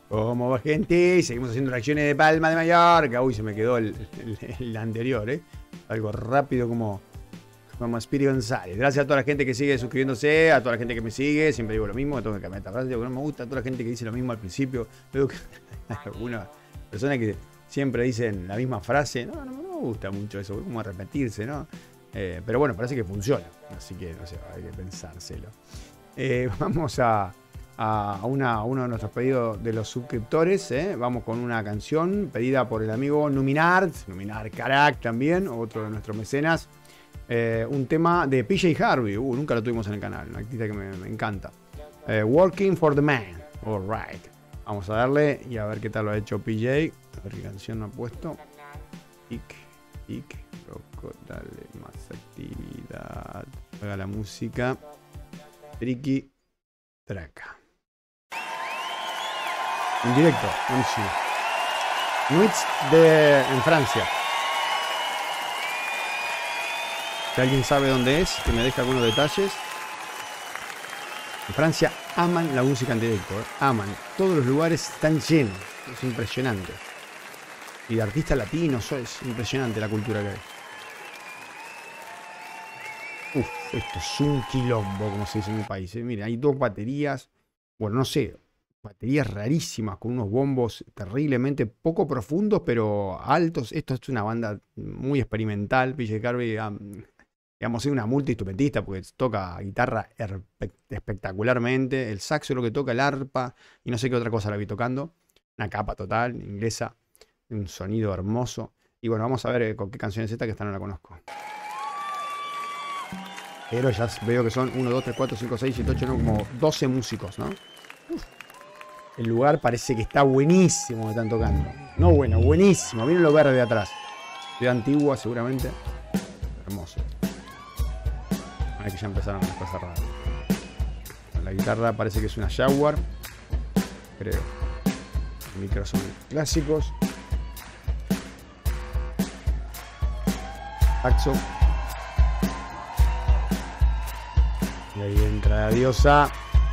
¿Cómo va, gente? Seguimos haciendo reacciones de Palma de Mallorca. Uy, se me quedó el anterior, ¿eh? Algo rápido como Spiri González. Gracias a toda la gente que sigue suscribiéndose, a toda la gente que me sigue. Siempre digo lo mismo, que tengo que cambiar esta frase, porque no me gusta. A toda la gente que dice lo mismo al principio. Luego que hay algunas personas que siempre dicen la misma frase. No me gusta mucho eso, como repetirse, ¿no? Pero bueno, parece que funciona. Así que, no sé, hay que pensárselo. Vamos a uno de nuestros pedidos de los suscriptores. Vamos con una canción pedida por el amigo Numinar Carac también, otro de nuestros mecenas. Un tema de PJ Harvey. Nunca lo tuvimos en el canal, una artista que me encanta. Working for the Man. Alright. Vamos a darle y a ver qué tal lo ha hecho PJ. A ver qué canción ha puesto. Loco, dale más actividad. Haga la música. Tricky Traca. En directo, buenísimo. Nuits en Francia. Si alguien sabe dónde es, que me deje algunos detalles. En Francia aman la música en directo, aman. Todos los lugares están llenos. Es impresionante. Y de artistas latinos, es impresionante la cultura que hay. Esto es un quilombo, como se dice en mi país. Miren, hay dos baterías. Bueno, no sé. Baterías rarísimas con unos bombos terriblemente poco profundos, pero altos. Esto es una banda muy experimental. PJ Harvey, digamos, es una multiinstrumentista porque toca guitarra espectacularmente. El saxo es lo que toca, el arpa y no sé qué otra cosa la vi tocando. Una capa total, inglesa. Un sonido hermoso. Y bueno, vamos a ver con qué canción es esta, que esta no la conozco. Pero ya veo que son 1, 2, 3, 4, 5, 6, 7, 8, 9, como 12 músicos, ¿no? El lugar parece que está buenísimo que están tocando. No bueno, buenísimo. Miren lo verde de atrás. Ciudad antigua seguramente. Hermoso. A ver que ya empezaron las cosas raras. La guitarra parece que es una Jaguar. Creo. Los micros son clásicos. Saxo. Y ahí entra la diosa.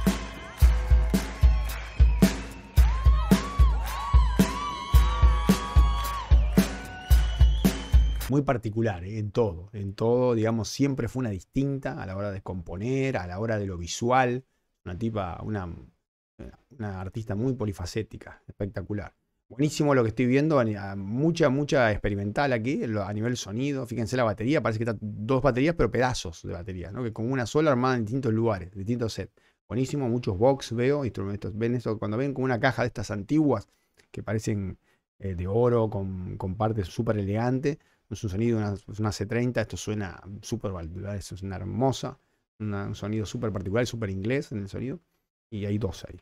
Muy particular, en todo, digamos, siempre fue una distinta a la hora de componer, a la hora de lo visual. Una tipa, una artista muy polifacética, espectacular. Buenísimo lo que estoy viendo, mucha experimental aquí, a nivel sonido. Fíjense la batería, parece que están dos baterías, pero pedazos de batería, ¿no? Que con una sola armada en distintos lugares, distintos sets. Buenísimo, muchos box veo, instrumentos. Ven eso, cuando ven como una caja de estas antiguas, que parecen de oro, con partes súper elegantes. Es un sonido, una C30, esto suena súper valvular, es una hermosa, un sonido súper particular, súper inglés en el sonido. Y hay dos ahí.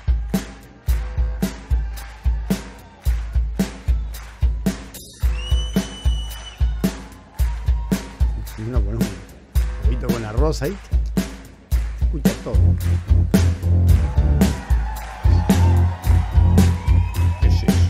Uno con un poquito con la rosa ahí. Se escucha todo. ¿Qué es eso?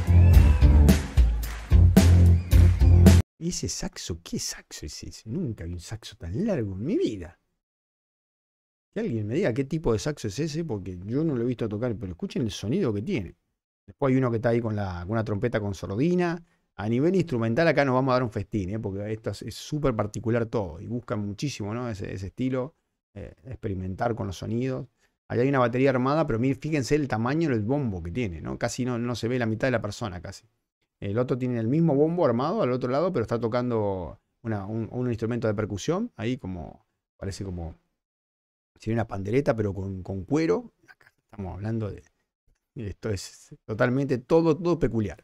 ¿Y ese saxo? ¿Qué saxo es ese? Nunca vi un saxo tan largo en mi vida. Que alguien me diga qué tipo de saxo es ese, porque yo no lo he visto tocar, pero escuchen el sonido que tiene. Después hay uno que está ahí con una trompeta con sordina. A nivel instrumental acá nos vamos a dar un festín, porque esto es súper particular todo. Y buscan muchísimo, ¿no? ese estilo, experimentar con los sonidos. Allá hay una batería armada, pero miren, fíjense el tamaño del bombo que tiene, ¿no? Casi no se ve la mitad de la persona, casi. El otro tiene el mismo bombo armado al otro lado, pero está tocando un instrumento de percusión. Ahí como, parece como si una pandereta, pero con cuero. Acá estamos hablando de... Esto es totalmente todo peculiar.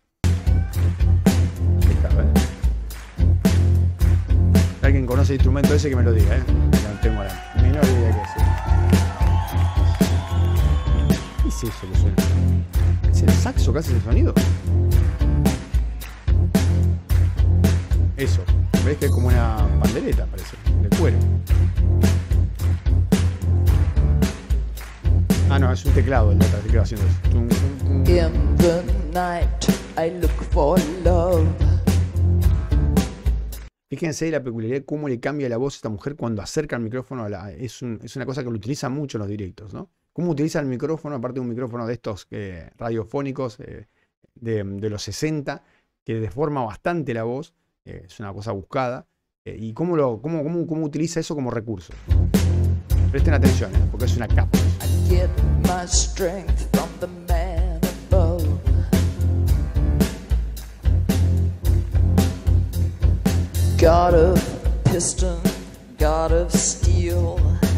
Si alguien conoce el instrumento ese, que me lo diga, No tengo la menor idea que es. ¿Qué es eso que suena? ¿Es el saxo que hace ese sonido? Eso. ¿Ves que es como una pandereta, parece? De cuero. Ah, no, es un teclado el otro que va haciendo eso. In the night I look for love. Fíjense la peculiaridad, cómo le cambia la voz a esta mujer cuando acerca el micrófono. Es una cosa que lo utiliza mucho en los directos, ¿no? cómo utiliza el micrófono, aparte de un micrófono de estos radiofónicos de los 60, que deforma bastante la voz, es una cosa buscada, y cómo utiliza eso como recurso. Presten atención, porque es una capa. I get my strength from the man above. God of piston, God of steel.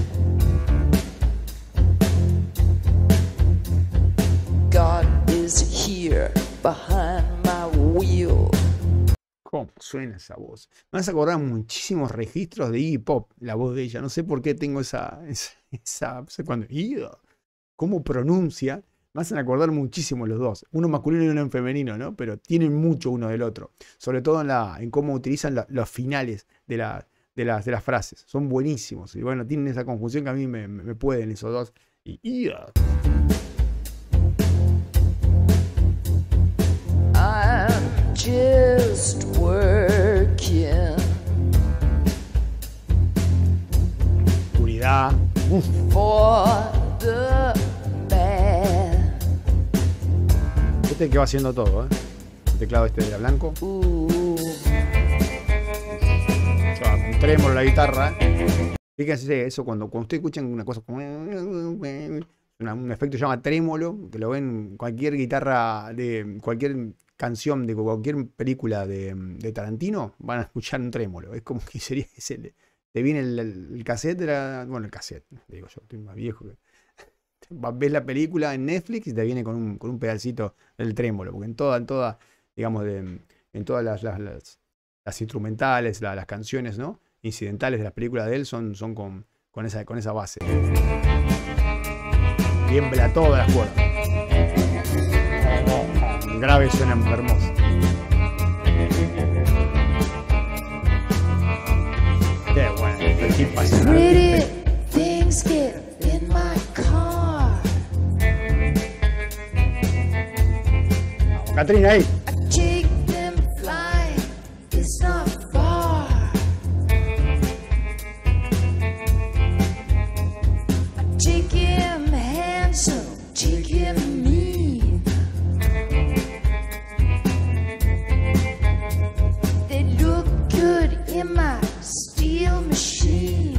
God is here behind my wheel. ¿Cómo suena esa voz? Me vas a acordar muchísimos registros de Iggy Pop, la voz de ella. No sé por qué tengo no sé cuándo. ¿Cómo pronuncia? Me hacen acordar muchísimo los dos. Uno masculino y uno en femenino, ¿no? Pero tienen mucho uno del otro. Sobre todo en cómo utilizan los finales de las frases. Son buenísimos. Y bueno, tienen esa conjunción que a mí me pueden esos dos. I'm just working Oscuridad. for the man. Este que va haciendo todo, ¿eh? El teclado este de la blanco. Ooh, Un trémolo la guitarra. Fíjense eso cuando ustedes escuchan una cosa como un efecto que se llama trémolo, que lo ven en cualquier guitarra de cualquier canción de cualquier película de Tarantino, van a escuchar un trémolo. Es como que sería te viene el cassette, bueno, el cassette, digo yo, estoy más viejo que ves la película en Netflix y te viene con un pedacito del trémolo, porque en toda digamos, en todas las instrumentales, las canciones, ¿no?, incidentales de las películas de él son con esa base. Tiembla todas las cuerdas. Grave suena hermoso. Qué bueno, qué apasionante. pretty things get in my car. Vamos, Catrina, ahí. I take them flying, it's not far. I take him handsome, take him mean. They look good in my steel machine.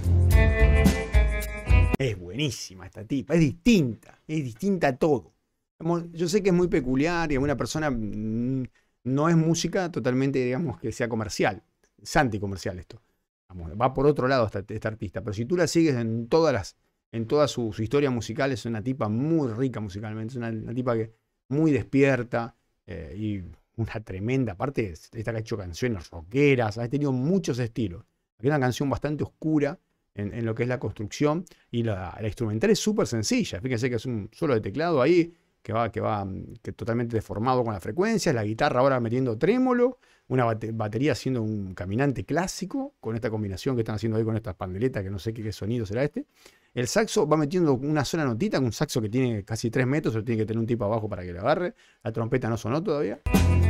Es buenísima esta tipa, es distinta a todo. Yo sé que es muy peculiar y a una persona no es música totalmente, digamos, que sea comercial. Es anticomercial esto. Va por otro lado esta artista. Pero si tú la sigues en toda su historia musical, es una tipa muy rica musicalmente. Es una tipa que muy despierta y una tremenda. Aparte, esta que ha hecho canciones rockeras, ha tenido muchos estilos. Aquí una canción bastante oscura en lo que es la construcción, y la instrumental es súper sencilla. Fíjense que es un solo de teclado ahí que totalmente deformado con las frecuencias, la guitarra ahora metiendo trémolo, una batería haciendo un caminante clásico con esta combinación que están haciendo ahí con estas pandeletas, que no sé qué sonido será este. El saxo va metiendo una sola notita, un saxo que tiene casi 3 metros, o tiene que tener un tipo abajo para que le agarre. La trompeta no sonó todavía.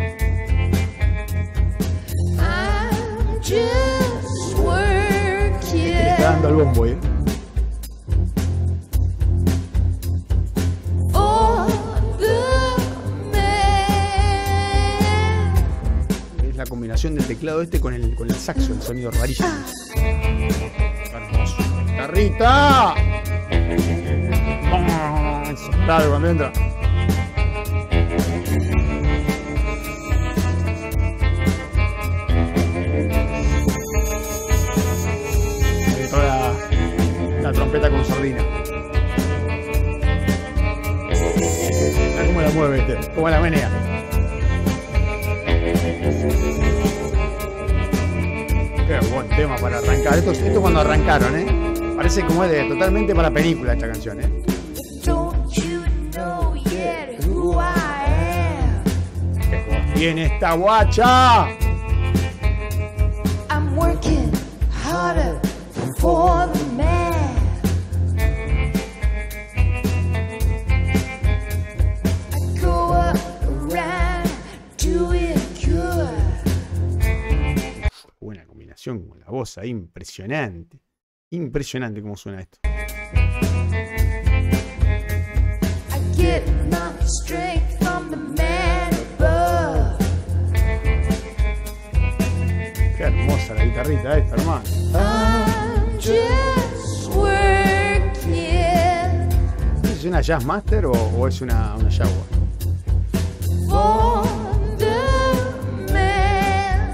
I'm just working. Le está dando al bombo, ¿eh? For the man. Es la combinación del teclado este con el saxo, el sonido rarísimo. Hermoso. ¡Guitarrita! Claro, cuando entra. La trompeta con sardina. Mira cómo la mueve este, cómo la menea. Qué buen tema para arrancar. Esto cuando arrancaron, parece como es totalmente para película esta canción, Don't you know yet who I am? Qué voz tiene esta guacha. I'm working harder for the man. I go around doing good. Buena combinación con la voz ahí, impresionante. Impresionante cómo suena esto. get my strength from the man above. Qué hermosa la guitarrita esta, hermano. I'm just working ¿Es una Jazz Master o es una Jaguar? for the man.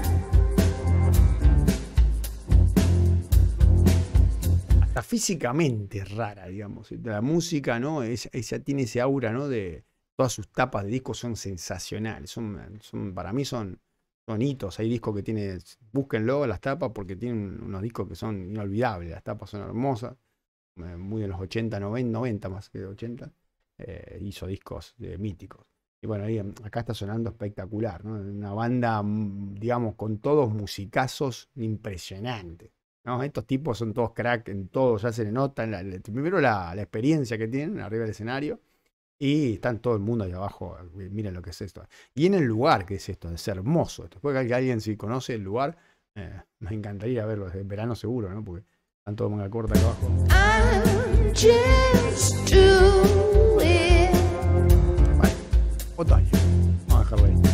Hasta físicamente es rara, digamos. La música, ¿no? Esa tiene ese aura, ¿no? De todas sus tapas de discos son sensacionales. Para mí son hitos. Hay discos que tienen, búsquenlo las tapas porque tienen unos discos que son inolvidables. Las tapas son hermosas. Muy de los 80, 90 más que de 80. Hizo discos míticos. Y bueno, acá está sonando espectacular, ¿no? Una banda, digamos, con todos musicazos impresionantes, ¿no? Estos tipos son todos crack en todo, ya se le nota. Primero la experiencia que tienen arriba del escenario. Y están todo el mundo ahí abajo. Miren lo que es esto. Y en el lugar que es esto, es hermoso. Después que alguien si conoce el lugar, me encantaría verlo. En verano seguro, ¿no? Porque están todos manga corta acá abajo. I'm just doing Vale, otoño. Vamos a dejarlo ahí.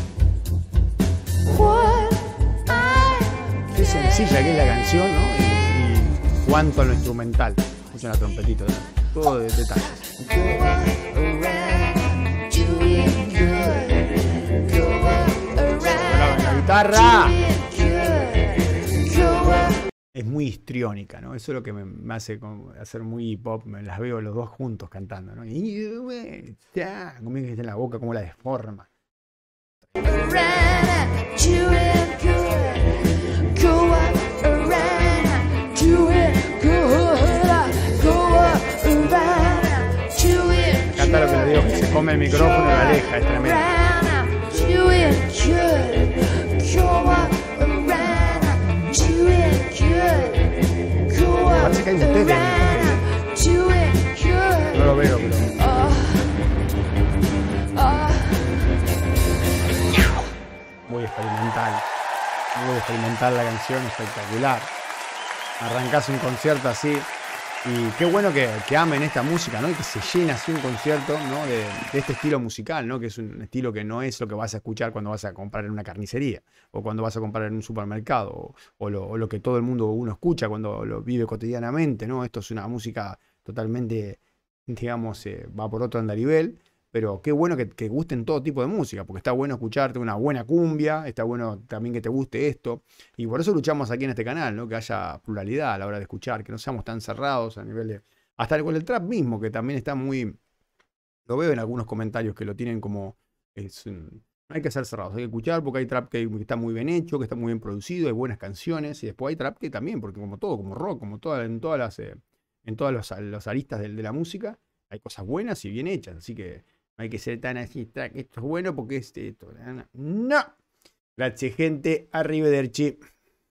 what Qué I sencilla que es la canción, ¿no? Y cuánto a lo instrumental. Escuchen la trompetita, ¿no? Todo de detalles. go around doing good. Go around La guitarra doing good. Go around. es muy histriónica, ¿no? Eso es lo que me hace hacer muy hip hop. Me las veo los dos juntos cantando, ¿no? Y ya, como que está en la boca, como la deforma. Around doing good. Go around doing good. Go around doing Canta lo que le digo, que se come el micrófono y lo aleja, es tremendo. around doing good. Go around doing good. Go Parece que hay un tete ahí. around doing good. No lo veo, pero muy experimental. Muy experimental la canción, espectacular. Arrancás un concierto así. Y qué bueno que amen esta música, ¿no? Y que se llene así un concierto, ¿no? De este estilo musical, ¿no? Que es un estilo que no es lo que vas a escuchar cuando vas a comprar en una carnicería o cuando vas a comprar en un supermercado o lo que todo el mundo uno escucha cuando lo vive cotidianamente, ¿no? Esto es una música totalmente, digamos, va por otro andarivel. Pero qué bueno que gusten todo tipo de música, porque está bueno escucharte una buena cumbia, está bueno también que te guste esto. Y por eso luchamos aquí en este canal, ¿no? Que haya pluralidad a la hora de escuchar, que no seamos tan cerrados a nivel de... Hasta con el trap mismo, que también está muy... Lo veo en algunos comentarios que lo tienen como... no hay que ser cerrados, hay que escuchar porque hay trap que está muy bien hecho, que está muy bien producido, hay buenas canciones, y después hay trap que también, porque como todo, como rock, como en todas las aristas de la música, hay cosas buenas y bien hechas, así que... No hay que ser tan así, esto es bueno porque esto. No. Gracias, gente. Arrivederci.